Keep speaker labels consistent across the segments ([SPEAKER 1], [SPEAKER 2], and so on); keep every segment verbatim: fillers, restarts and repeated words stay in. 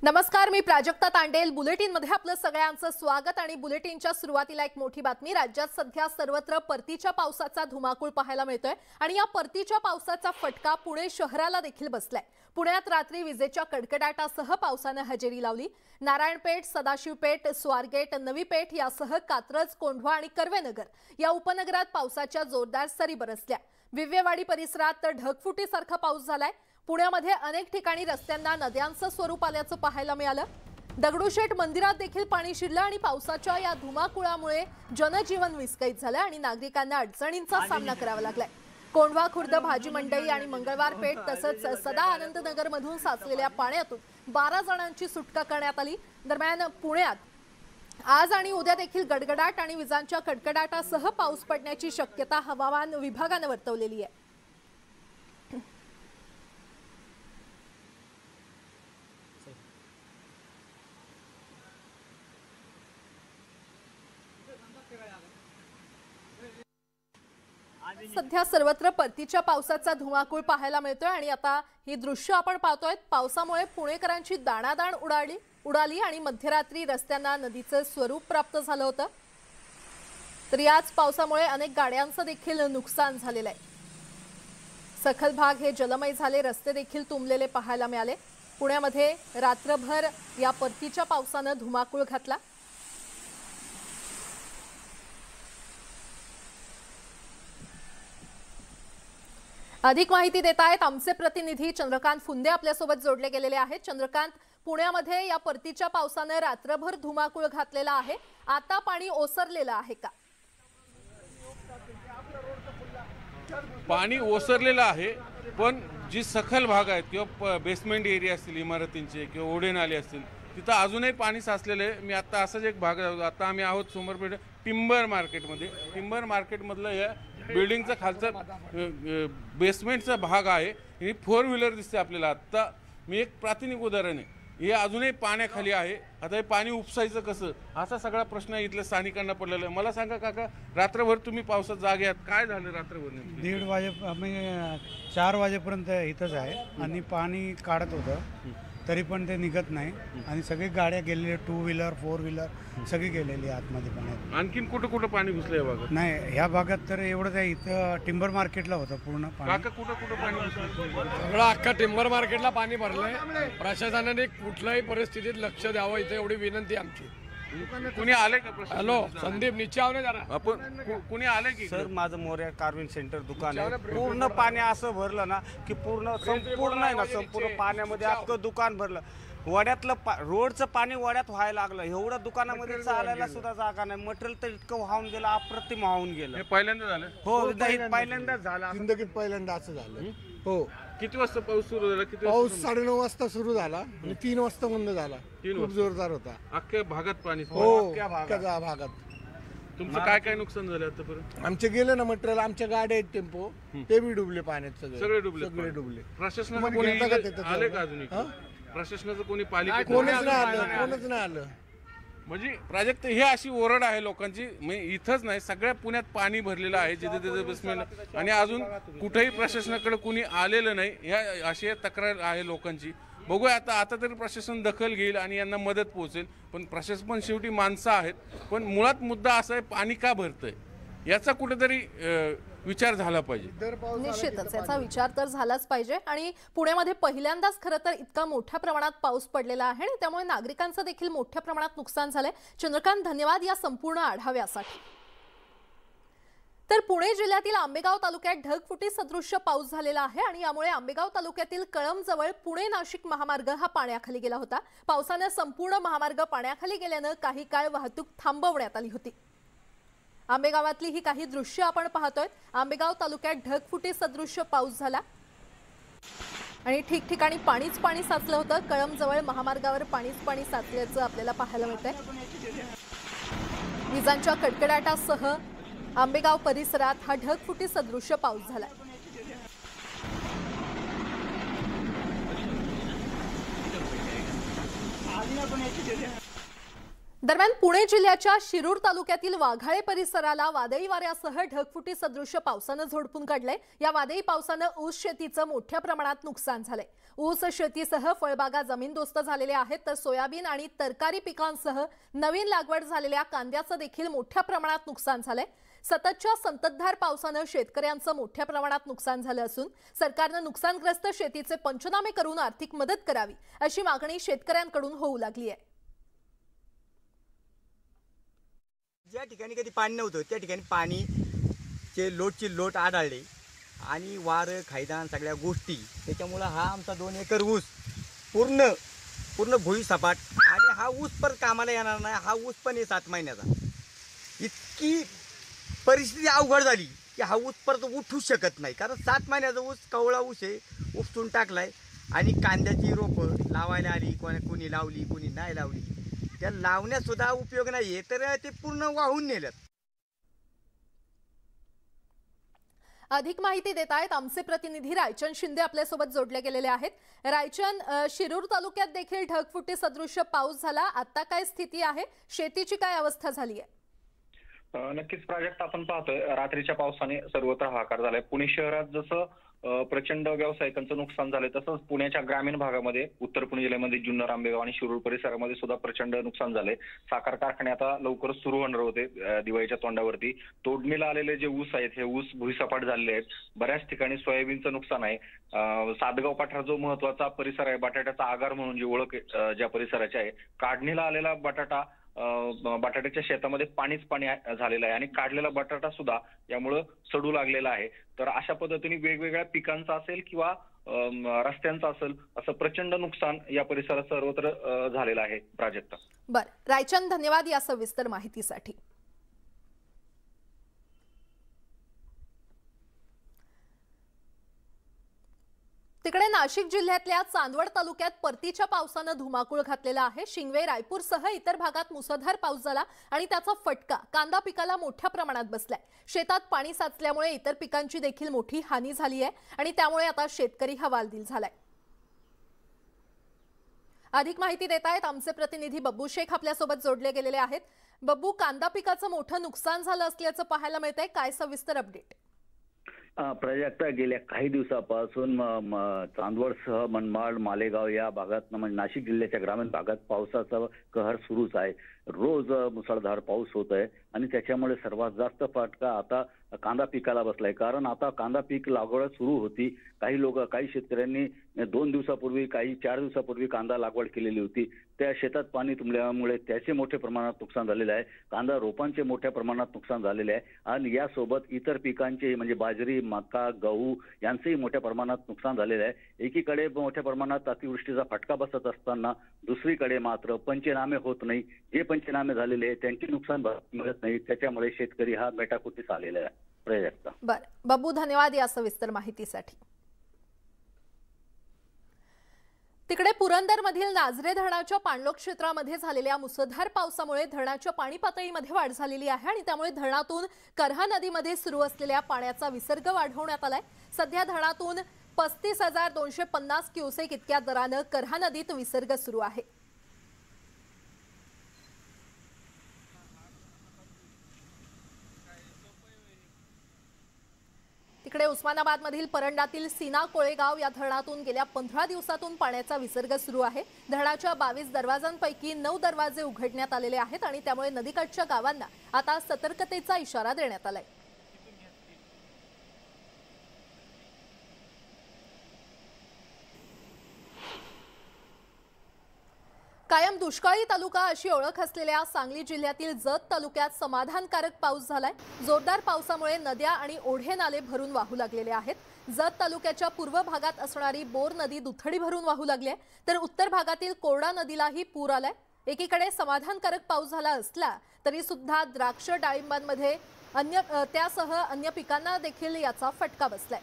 [SPEAKER 1] नमस्कार, मी प्राजक्ता तांडेल. बुलेटिन मध्ये आपलं सगळ्यांचं स्वागत. आणि बुलेटिनच्या सुरुवातीला एक मोठी बातमी. राज्यात सध्या सर्वत्र परतीच्या पावसाचा धुमाकूळ पाहायला मिळतोय आणि या परतीच्या पावसाचा फटका पुणे शहराला देखील बसलाय. पुण्यात रात्री विजेच्या कडकडाटासह पावसाने हजेरी लावली. नारायणपेठ, सदाशिवपेठ, स्वारगेट, नवी पेठ यासह कात्रज, कोंढवा आणि कर्वेनगर या उपनगरात पावसाच्या जोरदार सरी बरसल्या. विव्यवाडी परिसरात ढगफुटीसारखा पाऊस झालाय. पुण्यामध्ये अनेक ठिकाणी रस्त्यांना नद्यांचं स्वरूप आल्याचं पाहायला मिळालं. दगडूशेठ मंदिरात देखील पाणी शिरलं आणि पावसाच्या या धुमाकुळामुळे जनजीवन विस्कळीत झालं आणि नागरिकांना अडचणींचा सामना करावा लागलाय. कोंढवा खुर्द भाजी मंडई आणि मंगळवार पेठ तसंच सदा आनंदनगर मधून साचलेल्या पाण्यातून बारा जणांची सुटका करण्यात आली. दरम्यान पुण्यात आज आणि उद्या देखील गडगडाट आणि विजांच्या कडकडाटासह पाऊस पडण्याची शक्यता हवामान विभागाने वर्तवलेली आहे. सध्या सर्वत्र परतीच्या पावसाचा धुमाकूळ पाहायला मिळतोय आणि आता ही दृश्य आपण पाहतोय. पावसामुळे पुणेकरांची दाणादाण उडाली उडाली आणि मध्यरात्री रस्त्यांना नदीचं स्वरूप प्राप्त झालं होतं. तर याच पावसामुळे अनेक गाड्यांचं देखील नुकसान झालेलं आहे. सखल भाग हे जलमय झाले, रस्ते देखील तुंबलेले पाहायला मिळाले. पुण्यामध्ये रात्रभर या परतीच्या पावसानं धुमाकूळ घातला. अधिक माहिती देत आहेत आमचे प्रतिनिधी चंद्रकांत फुंदे आपल्यासोबत जोडले गेलेले आहेत. चंद्रकांत, पुण्यामध्ये या परतीच्या पावसाने रात्रभर धुमाकूळ घातलेला आहे. आता पाणी ओसरलेलं आहे का?
[SPEAKER 2] पाणी ओसरलेलं आहे, पण जी सखल भाग आहेत किंवा बेसमेंट एरिया असतील इमारतींचे किंवा ओढे नाले असतील तिथं अजूनही पाणी साचलेलं आहे. मी आता असंच एक भाग, आता आम्ही आहोत सोमरपेठ टिंबर मार्केटमध्ये. टिंबर मार्केटमधलं या बिल्डिंगचा खालचा बेसमेंटचा भाग आहे. ही फोर व्हीलर दिसते आपल्याला. आत्ता मी एक प्रातिनिधिक उदाहरण आहे. हे अजूनही पाण्याखाली आहे. आता हे पाणी उपसायचं कसं, असा सगळा प्रश्न इथल्या स्थानिकांना पडलेला आहे. मला सांगा काका, रात्रभर तुम्ही पावसात जागे आहात, काय झालं रात्रभर?
[SPEAKER 3] दीड वाजे आम्ही चार वाजेपर्यंत इथंच आहे आणि पाणी काढत होतं तरी पण ते निघत नाही आणि सगळी गाड्या गेलेल्या, टू व्हीलर फोर व्हीलर सगळी गेलेली आतमध्ये पाण्यात.
[SPEAKER 2] आणखीन कुठं कुठं पाणी घुसलं या भागात?
[SPEAKER 3] नाही, ह्या भागात तर एवढंच आहे. इथं टिंबर मार्केटला होतं पूर्ण पाणी.
[SPEAKER 2] काका कुठं कुठं पाणी घुसलं?
[SPEAKER 4] सगळं अख्खा टिंबर मार्केटला पाणी भरलंय. प्रशासनाने कुठल्याही परिस्थितीत लक्ष द्यावं, इथे एवढी विनंती आमची.
[SPEAKER 2] कुणी आले का?
[SPEAKER 4] हॅलो संदीप, नीचे आव ना जरा.
[SPEAKER 2] आपण कुणी आले की?
[SPEAKER 5] सर, माझं मोर्या कार्विंग सेंटर दुकान आहे. पूर्ण पाणी असं भरलं ना की पूर्ण संपूर्ण आहे ना संपूर्ण पाण्यामध्ये अख्खं दुकान भरलं. वड्यातलं पा रोडचं पाणी वड्यात व्हायला लागलं. एवढं दुकानामध्ये चालायला सुद्धा जागा नाही. मटेरियल तर इतकं वाहून गेलं, अप्रतिम वाहून गेलं.
[SPEAKER 2] हे पहिल्यांदा झालं?
[SPEAKER 5] हो, पहिल्यांदाच झालं.
[SPEAKER 6] जिंदगीत पहिल्यांदा असं झालं. हो.
[SPEAKER 2] किती वाजता पाऊस सुरू झाला? किती
[SPEAKER 6] पाऊस साडेनऊ वाजता सुरू झाला आणि तीन वाजता बंद झाला. खूप जोरदार होता.
[SPEAKER 2] अख्ख्या भागात पाणी?
[SPEAKER 6] हो, अख्ख्या भागात.
[SPEAKER 2] तुमचं काय काय नुकसान झालं आतापर्यंत?
[SPEAKER 6] आमचे गेले ना मटेरियल, आमच्या गाड्या आहेत टेम्पो, ते बी डुबले पाण्यात. सगळे
[SPEAKER 2] सगळे डुबले
[SPEAKER 6] सगळे डुबले.
[SPEAKER 2] प्रशासनाचं कोणी आले का अजून? प्रशासनाचं कोणी पालिका
[SPEAKER 6] कोणच नाही आलं, कोणच नाही आलं.
[SPEAKER 2] म्हणजे प्राजक्त हे अशी ओरड आहे लोकांची. म्हणजे इथंच नाही, सगळ्या पुण्यात पाणी भरलेलं आहे जिथे तिथे बेसमेंट, आणि अजून कुठेही प्रशासनाकडे कोणी आलेलं नाही. ह्या अशी तक्रार आहे लोकांची. बघूया आता आता तरी प्रशासन दखल घेईल आणि यांना मदत पोहोचेल. पण प्रशासन पण शेवटी माणसं आहेत. पण मुळात मुद्दा असा आहे, पाणी का भरतंय याचा कुठेतरी विचार झाला पाहिजे.
[SPEAKER 1] निश्चितच याचा विचार तर झालाच पाहिजे. आणि पुण्यामध्ये पहिल्यांदाच खरं तर इतका मोठ्या प्रमाणात पाऊस पडलेला आहे आणि त्यामुळे नागरिकांचं देखील मोठ्या प्रमाणात नुकसान झालंय. चंद्रकांत, धन्यवाद या संपूर्ण आढाव्यासाठी. तर पुणे जिल्ह्यातील आंबेगाव तालुक्यात ढगफुटी सदृश्य पाऊस झालेला आहे आणि यामुळे आंबेगाव तालुक्यातील कळंबजवळ पुणे नाशिक महामार्ग हा पाण्याखाली गेला होता. पावसाने संपूर्ण महामार्ग पाण्याखाली गेल्यानं काही काळ वाहतूक थांबवण्यात आली होती. आंबेगावातली ही काही दृश्य आपण पाहतोय. आंबेगाव तालुक्यात ढगफुटी सदृश्य पाऊस झाला आणि ठिकठिकाणी पाणीच पाणी साचलं होतं. कळंबजवळ महामार्गावर पाणीच पाणी साचल्याचं आपल्याला पाहायला मिळतंय. विजांच्या कडकडाटासह आंबेगाव परिसरात हा ढगफुटी सदृश्य पाऊस झाला. दरम्यान पुणे जिल्ह्याच्या शिरूर तालुक्यातील वाघाळे परिसराला वादळी वाऱ्यासह ढगफुटी सदृश्य पावसाने झोडपून काढले। या वादळी पावसाने ऊस शेतीचे मोठ्या प्रमाणात नुकसान झाले। ऊस शेतीसह फळबागा जमीनदोस्त झालेल्या आहेत, तर सोयाबीन आणि तरकारी पिकांसह नवीन लागवड झालेल्या कांद्याचं देखील मोठ्या प्रमाणात नुकसान झालंय। सततच्या संततधार पावसानं शेतकऱ्यांचं मोठ्या प्रमाणात नुकसान झालं असून सरकारनं नुकसानग्रस्त शेतीचे पंचनामे करून आर्थिक मदत करावी अशी मागणी शेतकऱ्यांकडून होऊ लागली आहे।
[SPEAKER 7] ज्या ठिकाणी कधी पाणी नव्हतं त्या ठिकाणी पाणीचे लोटची लोट आढळले आणि वारं खायदान सगळ्या गोष्टी त्याच्यामुळं हा आमचा दोन एकर ऊस पूर्ण पूर्ण भुईसपाट आणि हा ऊस परत कामाला येणार नाही। हा ऊस पण आहे सात महिन्याचा। इतकी परिस्थिती अवघड झाली की हा ऊस परत उठूच शकत नाही, कारण सात महिन्याचा ऊस कवळा ऊस आहे, उपसून टाकलाय आणि कांद्याची रोपं लावायला आली, कोणी कोणी लावली कोणी नाही लावली, त्या लावण्यात सुद्धा उपयोग नाही आहे, तर ते पूर्ण वाहून नेल्यात।
[SPEAKER 1] अधिक माहिती देत आहेत आमचे प्रतिनिधी रायचंद शिंदे आपल्यासोबत जोडले गेलेले आहेत। रायचंद, शिरूर तालुक्यात देखील ढगफुटी सदृश्य पाऊस झाला, आता काय स्थिती आहे, शेतीची काय अवस्था झाली आहे?
[SPEAKER 8] नक्कीच प्राजक्त, आपण पाहतोय रात्रीच्या पावसाने सर्वत्र हाहाकार झालाय। पुणे शहरात जसं प्रचंड व्यावसायिकांचं नुकसान झालंय तसंच पुण्याच्या ग्रामीण भागामध्ये उत्तर पुणे जिल्ह्यामध्ये जुन्नर, आंबेगाव आणि शिरूर परिसरामध्ये सुद्धा प्रचंड नुकसान झालंय। साखर कारखाने आता लवकरच सुरू होणार होते दिवाळीच्या तोंडावरती। तोडणीला आलेले जे ऊस आहेत हे ऊस भुईसपाट झालेले आहेत। बऱ्याच ठिकाणी सोयाबीनचं नुकसान आहे। सातगाव पठार जो महत्वाचा परिसर आहे, बटाट्याचा आगार म्हणून जी ओळख ज्या परिसराची आहे, काढणीला आलेला बटाटा बटाट्याच्या शेतामध्ये पाणीच पाणी झालेलं आहे आणि काढलेला बटाटा सुद्धा यामुळे सडू लागलेला आहे। तर अशा पद्धतीने वेगवेगळ्या पिकांचा असेल किंवा रस्त्यांचा असेल असं प्रचंड नुकसान या परिसरात सर्वत्र झालेलं आहे। प्राजक्ता,
[SPEAKER 1] बर, रायचंद धन्यवाद या सविस्तर माहितीसाठी। तिकडे नाशिक जिल्ह्यातल्या चांदवड तालुक्यात परतीच्या पावसानं धुमाकूळ घातलेला आहे। शिंगवे, रायपूरसह इतर भागात मुसळधार पाऊस झाला आणि त्याचा फटका कांदा पिकाला मोठ्या प्रमाणात बसलाय। शेतात पाणी साचल्यामुळे इतर पिकांची देखील मोठी हानी झाली आहे आणि त्यामुळे आता शेतकरी हवालदिल झालाय। अधिक माहिती देत आहेत आमचे प्रतिनिधी बब्बू शेख आपल्यासोबत जोडले गेलेले आहेत। बब्बू, कांदा पिकाचं मोठं नुकसान झालं असल्याचं पाहायला मिळतंय, काय सविस्तर अपडेट?
[SPEAKER 9] प्राजक्ता, गेल्या काही दिवसापासून चांदवडसह मनमाड, मालेगाव या भागात म्हणजे नाशिक जिल्ह्याच्या ग्रामीण भागात पावसाचा कहर सुरूच आहे। रोज मुसळधार पाऊस होत आहे आणि त्याच्यामुळे सर्वात जास्त फटका आता कांदा पिकाला बसलाय, कारण आता कांदा पीक लागवड सुरू होती। काही लोक काही शेतकऱ्यांनी दोन दिवसापूर्वी काही चार दिवसापूर्वी कांदा लागवड केलेली होती, त्या शेतात पाणी तुंबल्यामुळे त्याचे मोठ्या प्रमाणात नुकसान झालेले आहे। कांदा रोपांचे मोठ्या प्रमाणात नुकसान झालेले आहे आणि यासोबत इतर पिकांचे म्हणजे बाजरी, मका, गहू यांचेही मोठ्या प्रमाणात नुकसान झालेले आहे। एकीकडे मोठ्या प्रमाणात अतिवृष्टीचा फटका बसत असताना दुसरीकडे मात्र पंचनामे होत नाही। जे पंचनामे झालेले आहेत त्यांचे नुकसान मिळत नाही, त्याच्यामुळे शेतकरी हा मेटाकुटीस आलेला आहे। प्राजक्ता,
[SPEAKER 1] बर, बब्बू धन्यवाद या सविस्तर माहितीसाठी। तिकडे पुरंदरमधील नाझरे धरणाच्या पाणलोट क्षेत्रामध्ये झालेल्या मुसळधार पावसामुळे धरणाच्या पाणी पातळीमध्ये वाढ झालेली आहे आणि त्यामुळे धरणातून करहा नदीमध्ये सुरू असलेल्या पाण्याचा विसर्ग वाढवण्यात आलाय। सध्या धरणातून पस्तीस हजार दोनशे पन्नास क्युसेक इतक्या दरानं करहा नदीत विसर्ग सुरू आहे। तिकडे उस्मानाबादमधील परंडातील सीना कोळेगाव या धरणातून गेल्या पंधरा दिवसातून पाण्याचा विसर्ग सुरू आहे। धरणाच्या बावीस दरवाजांपैकी नऊ दरवाजे उघडण्यात आलेले आहेत आणि त्यामुळे नदीकाठच्या गावांना आता सतर्कतेचा इशारा देण्यात आलाय। कायम दुष्काळी तालुका अशी ओळख असलेल्या सांगली जिल्ह्यातील जत तालुक्यात समाधानकारक पाऊस झालाय। जोरदार पावसामुळे नद्या आणि ओढे नाले भरून वाहू लागलेले आहेत। जत तालुक्याच्या पूर्व भागात असणारी बोर नदी दुथडी भरून वाहू लागली आहे, तर उत्तर भागातील कोरडा नदीलाही पूर आलाय। एकीकडे समाधानकारक पाऊस झाला असला तरी सुद्धा द्राक्ष, डाळिंबांमध्ये अन्य त्यासह अन्य पिकांना देखील याचा फटका बसलाय।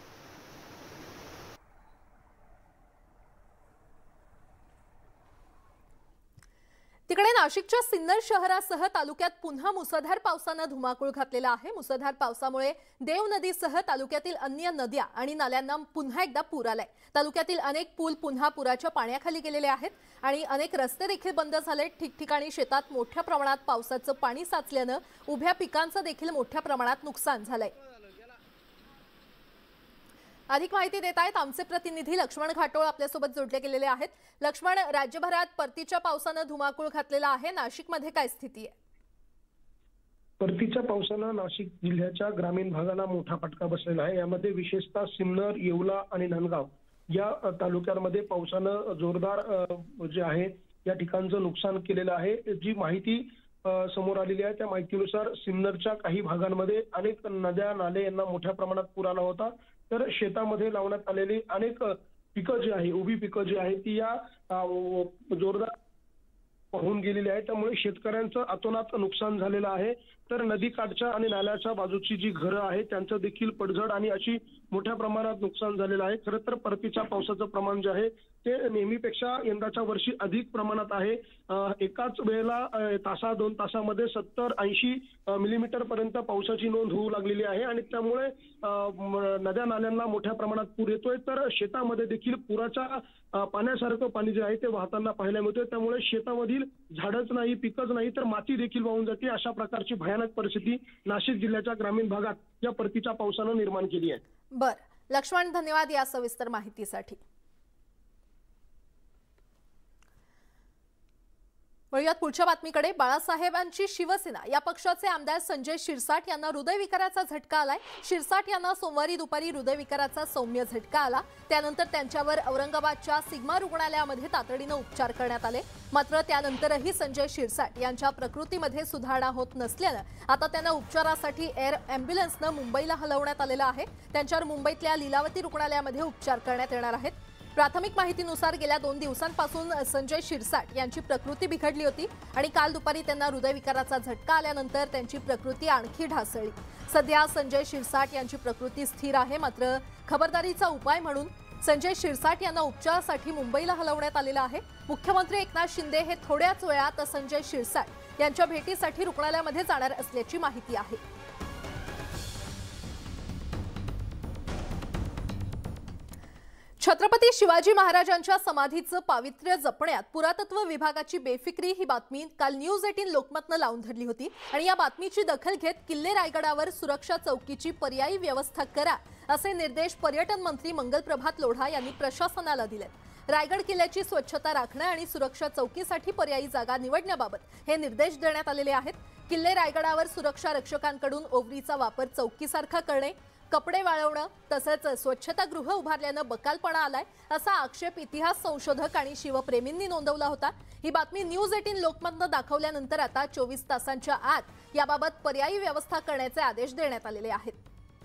[SPEAKER 1] तिकडे नाशिकच्या सिन्नर शहरासह तालुक्यात पुन्हा मुसळधार पावसाने धुमाकूळ घातलेला आहे। मुसळधार पावसामुळे देव नदीसह तालुक्यातील अन्य नद्या आणि नाल्यांना पुन्हा एकदा पूर आलाय। तालुक्यातील अनेक पूल पुन्हा पुराच्या पाण्याखाली गेलेले आहेत आणि अनेक रस्ते देखील बंद झाले। ठिकठिकाणी शेतात मोठ्या प्रमाणात पावसाचं पाणी साचल्याने उभ्या पिकांचं देखील मोठ्या प्रमाणात नुकसान झालंय। अधिक माहिती देत आहेत आमचे प्रतिनिधी लक्ष्मण घाटोळ आपल्यासोबत जोडले गेलेले आहेत। लक्ष्मण, राज्यभरात परतीच्या पावसानं धुमाकूळ घातलेला आहे, नाशिकमध्ये काय स्थिती आहे?
[SPEAKER 10] परतीच्या पावसानं नाशिक जिल्ह्याच्या ग्रामीण भागाला मोठा फटका बसलेला आहे। यामध्ये विशेषतः सिन्नर, येवला आणि नांदगाव या तालुक्यांमध्ये पावसानं जोरदार जे आहे या ठिकाणचं नुकसान केलेलं आहे। जी माहिती समोर आलेली आहे त्या माहितीनुसार सिन्नरच्या काही भागांमध्ये अनेक नद्या नाले यांना मोठ्या प्रमाणात पूर आला होता। तर शेतामध्ये लावण्यात आलेली अनेक पिकं जी आहे उभी पिकं जी आहे ती या जोरदार होऊन गेलेली आहे। त्यामुळे शेतकऱ्यांचं अतोनात नुकसान झालेलं आहे। तर नदीकाठच्या आणि नाल्याच्या बाजूची जी घरं आहेत त्यांचं देखील पडझड आणि अशी मोठ्या प्रमाणात नुकसान झालेलं आहे। खरं तर परतीच्या पावसाचं प्रमाण जे आहे ते नेहमीपेक्षा यंदाच्या वर्षी अधिक प्रमाणात आहे। एकाच वेळेला तासा दोन तासामध्ये सत्तर ऐंशी मिलीमीटर पर्यंत पावसाची नोंद होऊ लागलेली आहे आणि त्यामुळे नद्या नाल्यांना मोठ्या प्रमाणात पूर येतोय। तर शेतामध्ये देखील पुराच्या पाण्यासारखं पाणी जे आहे ते वाहताना पाहायला मिळतोय। त्यामुळे शेतामधील झाडच नाही, पिकच नाही तर माती देखील वाहून जाते। अशा प्रकारची भयानक परिस्थिती नाशिक जिल्ह्याच्या ग्रामीण भागात या परतीच्या पावसानं निर्माण केली आहे।
[SPEAKER 1] बर, लक्ष्मण धन्यवाद या सविस्तर माहितीसाठी। वळूयात पुढच्या बातमीकडे। बाळासाहेबांची शिवसेना या पक्षाचे आमदार संजय शिरसाट यांना हृदयविकाराचा झटका आलाय। शिरसाट यांना सोमवारी दुपारी हृदयविकाराचा सौम्य झटका आला। त्यानंतर त्यांच्यावर औरंगाबादच्या सिग्मा रुग्णालयामध्ये तातडीने उपचार करण्यात आले। मात्र त्यानंतरही संजय शिरसाट यांच्या प्रकृतीमध्ये सुधारणा होत नसल्यानं आता त्यांना उपचारासाठी एअर अँब्युलन्सनं मुंबईला हलवण्यात आलेलं आहे। त्यांच्यावर मुंबईतल्या लीलावती रुग्णालयामध्ये उपचार करण्यात येणार आहेत। प्राथमिक माहितीनुसार गेल्या दोन दिवसांपासून संजय शिरसाट यांची प्रकृती बिघडली होती आणि काल दुपारी त्यांना हृदयविकाराचा झटका आल्यानंतर त्यांची प्रकृती आणखी ढासळली। सध्या संजय शिरसाट यांची प्रकृती स्थिर आहे। मात्र खबरदारीचा उपाय म्हणून संजय शिरसाट यांना उपचारासाठी मुंबईला हलवण्यात आलेलं आहे। मुख्यमंत्री एकनाथ शिंदे हे थोड्याच वेळात संजय शिरसाट यांच्या भेटीसाठी रुग्णालयामध्ये जाणार असल्याची माहिती आहे। छत्रपती शिवाजी महाराजांच्या समाधीचं पावित्र्य जपण्यात पुरातत्व विभागाची बेफिक्री ही बातमी काल न्यूज अठरा लोकमतनं लावून धरली होती आणि या बातमीची दखल घेत किल्ले रायगडावर सुरक्षा चौकीची पर्यायी व्यवस्था करा असे निर्देश पर्यटन मंत्री मंगलप्रभात लोढा यांनी प्रशासनाला दिलेत। रायगड किल्ल्याची स्वच्छता राखणे आणि सुरक्षा चौकीसाठी पर्यायी जागा निवडण्याबाबत हे निर्देश देण्यात आलेले आहेत। किल्ले रायगडावर सुरक्षा रक्षकांकडून ओवरीचा वापर चौकीसारखा करणे, कपडे वाळवणं तसंच स्वच्छतागृह उभारल्यानं बकालपणा आलाय असा आक्षेप इतिहास संशोधक आणि शिवप्रेमींनी नोंदवला होता। ही बातमी न्यूज अठरा लोकमतनं दाखवल्यानंतर आता चोवीस तासांच्या आत याबाबत पर्यायी व्यवस्था करण्याचे आदेश देण्यात आलेले आहेत।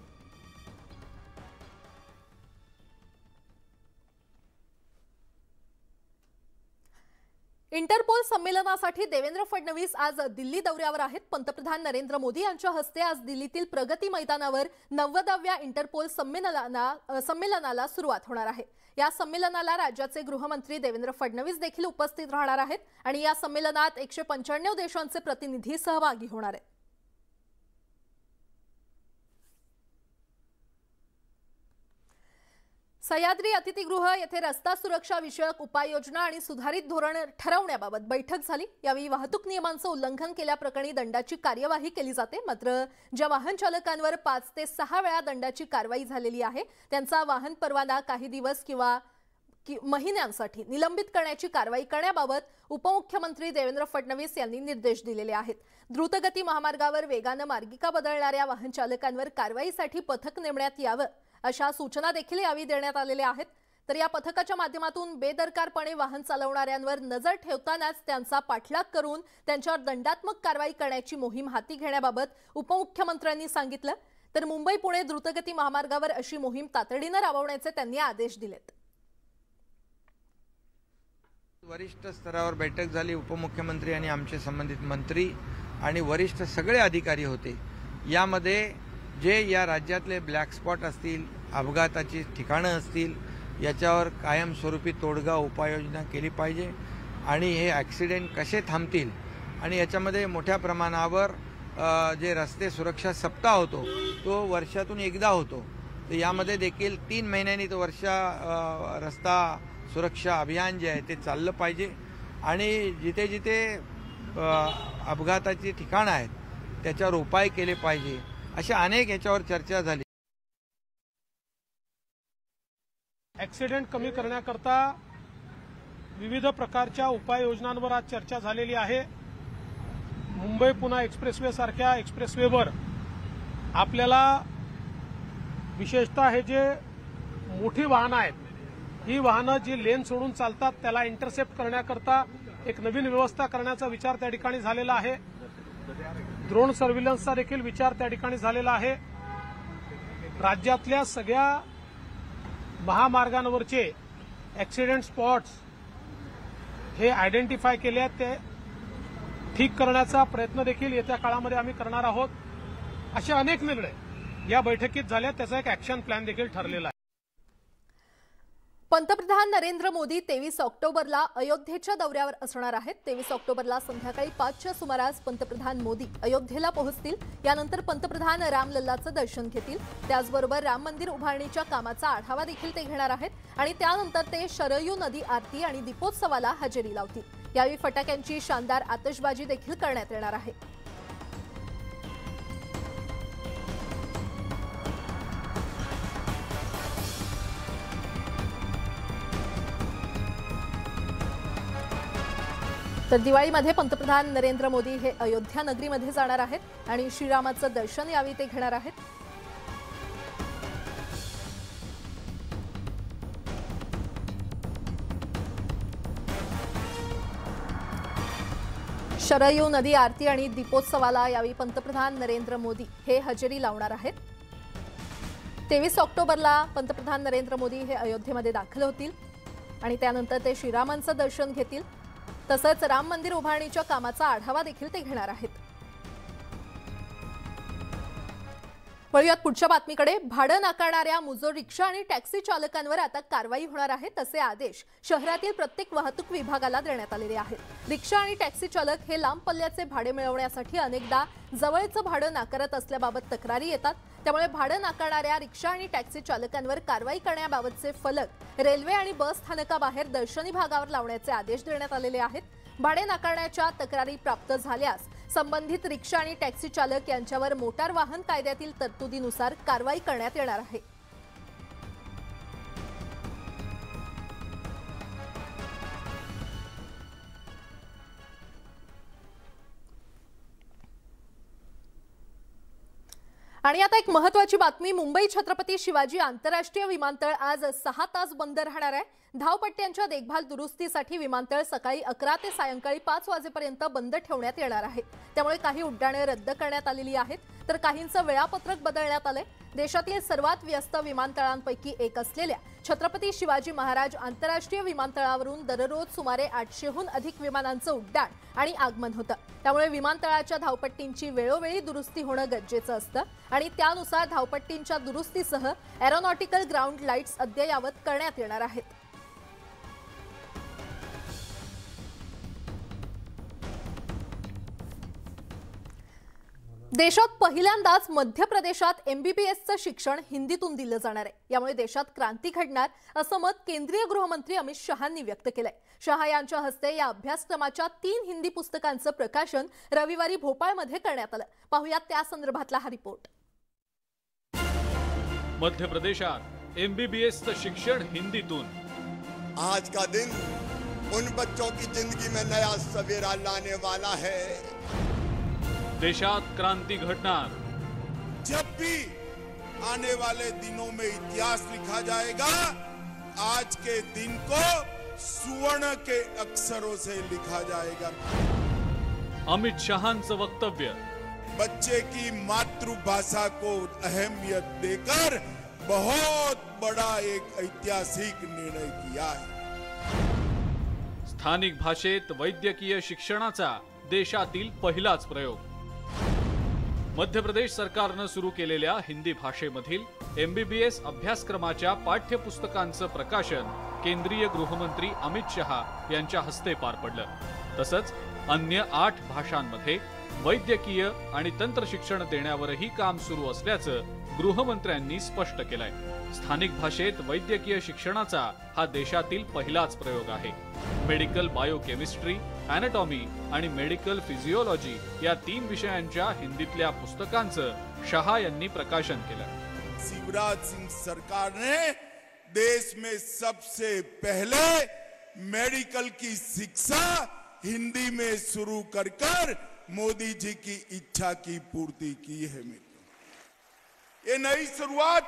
[SPEAKER 1] इंटरपोल संमेलनासाठी देवेंद्र फडणवीस आज दिल्ली दौऱ्यावर आहेत। पंतप्रधान नरेंद्र मोदी यांच्या हस्ते आज दिल्लीतील प्रगती मैदानावर नव्वदाव्या इंटरपोल संमेलनाला संमेलनाला सुरुवात होणार आहे। या संमेलनाला राज्याचे गृहमंत्री देवेंद्र फडणवीस देखील उपस्थित राहणार आहेत आणि या संमेलनात एकशे पंच्याण्णव देशांचे प्रतिनिधी सहभागी होणार आहेत। सह्याद्री अतिथीगृह येथे रस्ता सुरक्षा विषयक उपाययोजना आणि सुधारित धोरण ठरवण्याबाबत बैठक झाली। यावेळी वाहतूक नियमांचं उल्लंघन केल्याप्रकरणी दंडाची कार्यवाही केली जाते। मात्र ज्या वाहन चालकांवर पाच ते सहा वेळा दंडाची कारवाई झालेली आहे त्यांचा वाहन परवाना काही दिवस किंवा महिन्यांसाठी निलंबित करण्याची कारवाई करण्याबाबत उपमुख्यमंत्री देवेंद्र फडणवीस यांनी निर्देश दिलेले आहेत। द्रुतगती महामार्गावर वेगानं मार्गिका बदलणाऱ्या वाहन चालकांवर कारवाईसाठी पथक नेमण्यात यावं अशा सूचना देखील यावेळी देण्यात आलेल्या आहेत। तर या पथकाच्या माध्यमातून बेदरकारपणे वाहन चालवणाऱ्यांवर नजर ठेवतानाच त्यांचा पाठलाग करून त्यांच्यावर दंडात्मक कारवाई करण्याची मोहीम हाती घेण्याबाबत उपमुख्यमंत्र्यांनी सांगितलं। तर मुंबई पुणे द्रुतगती महामार्गावर अशी मोहीम तातडीने राबवण्याचे त्यांनी आदेश दिलेत।
[SPEAKER 11] वरिष्ठ स्तरावर बैठक झाली। उपमुख्यमंत्री आणि आमचे संबंधित मंत्री आणि वरिष्ठ सगळे अधिकारी होते। यामध्ये जे या राज्यातले ब्लॅक स्पॉट असतील, अपघाताची ठिकाणं असतील याच्यावर कायमस्वरूपी तोडगा उपाययोजना केली पाहिजे आणि हे ॲक्सिडेंट कसे थांबतील आणि याच्यामध्ये मोठ्या प्रमाणावर जे रस्ते सुरक्षा सप्ताह होतो तो वर्षातून एकदा होतो। तर यामध्ये देखील तीन महिन्यांनी तो वर्षा रस्ता सुरक्षा अभियान जे आहे ते चाललं पाहिजे आणि जिथे जिथे अपघाताची ठिकाणं आहेत त्याच्यावर उपाय केले पाहिजे। अशा अनेक याच्यावर चर्चा झाली।
[SPEAKER 12] ॲक्सिडेंट कमी करण्याकरता विविध प्रकारच्या उपाययोजनांवर आज चर्चा झालेली आहे। मुंबई पुणे एक्सप्रेसवे सारख्या एक्सप्रेसवेवर आपल्याला विशेषतः हे जे मोठी वाहनं आहेत, ही वाहनं जी लेन सोडून चालतात त्याला इंटरसेप्ट करण्याकरता एक नवीन व्यवस्था करण्याचा विचार त्या ठिकाणी झालेला आहे। ड्रोन सर्व्हिलन्सचा देखील विचार त्या ठिकाणी झालेला आहे। राज्यातल्या सगळ्या महामार्गांवरचे ॲक्सिडेंट स्पॉट्स हे आयडेंटिफाय केले आहेत, ते ठीक करण्याचा प्रयत्न देखील येत्या काळामध्ये आम्ही करणार आहोत। असे अनेक निर्णय या बैठकीत झाले, त्याचा एक ॲक्शन प्लॅन देखील ठरलेला आहे।
[SPEAKER 1] पंतप्रधान नरेंद्र मोदी तेवीस ऑक्टोबरला अयोध्येच्या दौऱ्यावर असणार आहेत। तेवीस ऑक्टोबरला संध्याकाळी पाचच्या सुमारास पंतप्रधान मोदी अयोध्येला पोहोचतील। यानंतर पंतप्रधान रामलल्लाचं दर्शन घेतील। त्याचबरोबर राम मंदिर उभारणीच्या कामाचा आढावा देखील ते घेणार आहेत आणि त्यानंतर ते शरयू नदी आरती आणि दीपोत्सवाला हजेरी लावतील। यावेळी फटाक्यांची शानदार आतषबाजी देखील करण्यात येणार आहे। तर दिवाळीमध्ये पंतप्रधान नरेंद्र मोदी हे अयोध्या नगरीमध्ये जाणार आहेत आणि श्रीरामाचं दर्शन यावेळी ते घेणार आहेत। शरयू नदी आरती आणि दीपोत्सवाला यावेळी पंतप्रधान नरेंद्र मोदी हे हजेरी लावणार आहेत। तेवीस ऑक्टोबरला पंतप्रधान नरेंद्र मोदी हे अयोध्येमध्ये दाखल होतील आणि त्यानंतर ते श्रीरामांचं दर्शन घेतील। तसंच राम मंदिर उभारणीच्या कामाचा आढावा देखील ते घेणार आहेत। वळूयात पुढच्या बातमीकडे। भाडं नाकारणाऱ्या मुजोर रिक्षा आणि टॅक्सी चालकांवर आता कारवाई होणार आहे, तसे आदेश शहरातील प्रत्येक वाहतूक विभागाला देण्यात आलेले आहेत। रिक्षा आणि टॅक्सी चालक हे लांब पल्ल्याचे भाडे मिळवण्यासाठी अनेकदा जवळचं भाडं नाकारत असल्याबाबत तक्रारी येतात। त्यामुळे भाडं नाकारणाऱ्या रिक्षा आणि टॅक्सी चालकांवर कारवाई करण्याबाबतचे फलक रेल्वे आणि बस स्थानकाबाहेर दर्शनी भागावर लावण्याचे आदेश देण्यात आलेले आहेत। भाडे नाकारण्याच्या तक्रारी प्राप्त झाल्यास संबंधित रिक्षा आणि टॅक्सी चालक यांच्यावर मोटार वाहन कायद्यातील तरतुदीनुसार कारवाई करण्यात येणार आहे। आणि आता एक महत्त्वाची बातमी। मुंबई छत्रपती शिवाजी आंतरराष्ट्रीय विमानतळ आज सहा तास बंद राहणार आहे। धावपट्ट्यांच्या देखभाल दुरुस्तीसाठी विमानतळ सकाळी अकरा ते सायंकाळी पाच वाजेपर्यंत बंद ठेवण्यात येणार आहे। त्यामुळे काही उड्डाणे रद्द करण्यात आलेली आहेत, तर काहींचं वेळापत्रक बदलण्यात आलंय। देशातील सर्वात व्यस्त विमानतळांपैकी एक असलेल्या छत्रपती शिवाजी महाराज आंतरराष्ट्रीय विमानतळावरून दररोज सुमारे आठशेहून अधिक विमानांचं उड्डाण आणि आगमन होतं। त्यामुळे विमानतळाच्या धावपट्टींची वेळोवेळी दुरुस्ती होणं गरजेचं असतं आणि त्यानुसार धावपट्टींच्या दुरुस्तीसह एरोनॉटिकल ग्राउंड लाईट्स अद्ययावत करण्यात येणार आहेत। देशात पहिल्यांदाच मध्य प्रदेशात एमबीबीएसचं शिक्षण हिंदीतून दिलं जाणार आहे। यामुळे देशात क्रांती घडणार असं मत केंद्रीय गृहमंत्री अमित शहांनी व्यक्त केलंय। शहा यांच्या हस्ते या अभ्यासक्रमाच्या तीन हिंदी पुस्तकांचं प्रकाशन रविवारी भोपाळमध्ये करण्यात आलं। पाहुयात त्या संदर्भातला हा रिपोर्ट।
[SPEAKER 13] मध्य प्रदेशात एमबीबीएसचं शिक्षण हिंदीतून।
[SPEAKER 14] आज का दिन उन बच्चों की जिंदगी में नया सवेरा लाने वाला है।
[SPEAKER 13] देशात क्रांति घटनार।
[SPEAKER 14] जब भी आने वाले दिनों में इतिहास लिखा जाएगा, आज के दिन को सुवर्ण के अक्षरों से लिखा जाएगा।
[SPEAKER 13] अमित शाहांचं वक्तव्य।
[SPEAKER 14] बच्चे की मातृभाषा को अहमियत देकर बहुत बड़ा एक ऐतिहासिक निर्णय किया है।
[SPEAKER 13] स्थानिक भाषेत वैद्यकीय शिक्षणाचा देशातील पहिलाच प्रयोग। मध्य प्रदेश सरकारनं सुरू केलेल्या हिंदी भाषेमधील एमबीबीएस अभ्यासक्रमाच्या पाठ्यपुस्तकांचं प्रकाशन केंद्रीय गृहमंत्री अमित शहा यांच्या हस्ते पार पडलं। तसंच अन्य आठ भाषांमध्ये वैद्यकीय आणि तंत्र शिक्षण देण्यावरही काम सुरू असल्याचं गृहमंत्र्यांनी स्पष्ट केलंय। स्थानिक भाषेत वैद्यकीय शिक्षणाचा हा देशातील पहिलाच प्रयोग आहे। मेडिकल बायोकेमिस्ट्री, अॅनाटॉमी आणि मेडिकल फिजिओलॉजी या तीन विषयांच्या हिंदीतल्या पुस्तकांचं शहा यांनी प्रकाशन केलं।
[SPEAKER 14] शिवराज सिंह सरकार ने देश में सबसे पहले मेडिकल की शिक्षा हिंदी में शुरू कर कर मोदी जी की इच्छा की पूर्ति की है मित्रों। ये नई शुरुआत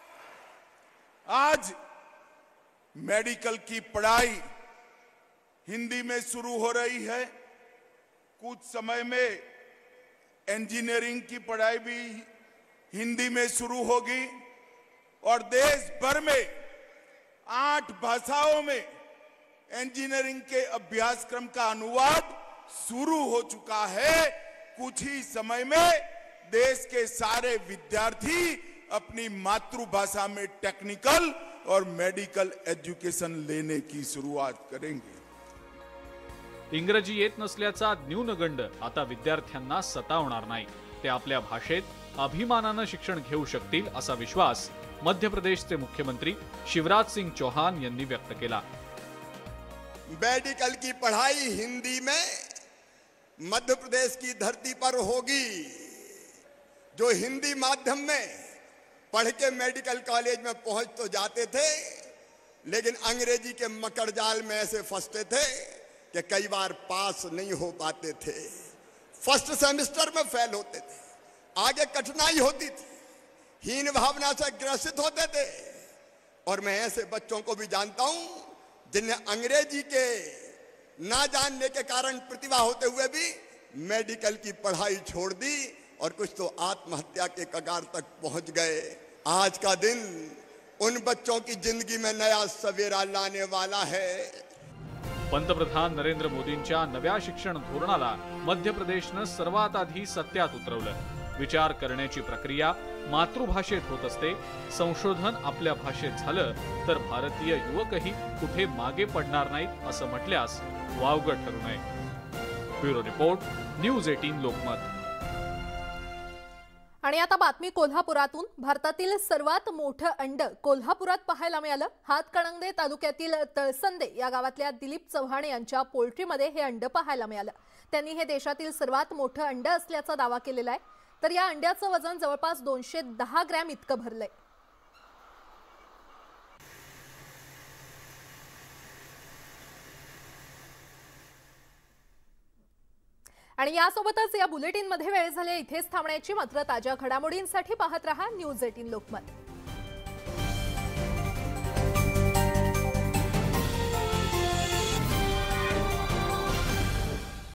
[SPEAKER 14] आज मेडिकल की पढ़ाई हिंदी में शुरू हो रही है। कुछ समय में इंजीनियरिंग की पढ़ाई भी हिंदी में शुरू होगी और देश भर में आठ भाषाओं में इंजीनियरिंग के अभ्यासक्रम का अनुवाद शुरू हो चुका है। कुछ ही समय में देश के सारे विद्यार्थी अपनी मातृभाषा में टेक्निकल और मेडिकल एज्युकेशन लेने की शुरुआत करेंगे।
[SPEAKER 13] इंग्रजी येत नसल्याचा न्यूनगंड आता विद्यार्थ्यांना सतावणार नाही। ते आपल्या भाषेत अभिमानाने शिक्षण घेऊ शकतील असा विश्वास मध्य प्रदेशचे मुख्यमंत्री शिवराज सिंह चौहान यांनी व्यक्त केला।
[SPEAKER 15] मेडिकल की पढ़ाई हिंदी में मध्य प्रदेश की धरती पर होगी। जो हिंदी माध्यम में पढ़ के मेडिकल कॉलेज में पहुंच तो जाते थे, लेकिन अंग्रेजी के मकड़जाल में ऐसे फंसते थे कि कई बार पास नहीं हो पाते थे। फर्स्ट सेमेस्टर में फेल होते थे, आगे कठिनाई होती थी, हीन भावना से ग्रसित होते थे। और मैं ऐसे बच्चों को भी जानता हूं जिन्हें अंग्रेजी के ना जानने के कारण प्रतिभा होते हुए भी मेडिकल की पढ़ाई छोड़ दी और कुछ तो आत्महत्या के कगार तक पहुंच गए। आज का दिन उन बच्चों की जिंदगी में नया सवेरा लाने वाला है।
[SPEAKER 13] पंतप्रधान नरेंद्र मोदींच्या नव्या शिक्षण धोरणाला मध्य प्रदेशने सर्वात आधी सत्यात उतरवलं। विचार करण्याची प्रक्रिया मातृभाषेत होत असते। संशोधन आपल्या भाषेत झालं तर भारतीय युवकही कुठे मागे पडणार नाहीत असं म्हटल्यास वावगं ठरू नये। ब्युरो रिपोर्ट, न्यूज अठरा लोकमत।
[SPEAKER 1] आणि आता बातमी कोल्हापुरातून। भारतातील सर्वात मोठं अंड कोल्हापुरात पाहायला मिळालं। हातकणंगले तालुक्यातील तळसंदे या गावातल्या दिलीप चव्हाण यांच्या पोल्ट्रीमध्ये हे अंड पाहायला मिळालं। त्यांनी हे देशातील सर्वात मोठं अंड असल्याचा दावा केलेला आहे। तर या अंड्याचं वजन जवळपास दोनशे दहा ग्रॅम इतकं भरलंय। आणि यासोबतच या बुलेटिनमध्ये वेळ झाली इथेच थांबण्याची। मात्र ताज्या घडामोडींसाठी पाहत रहा न्यूज अठरा लोकमत।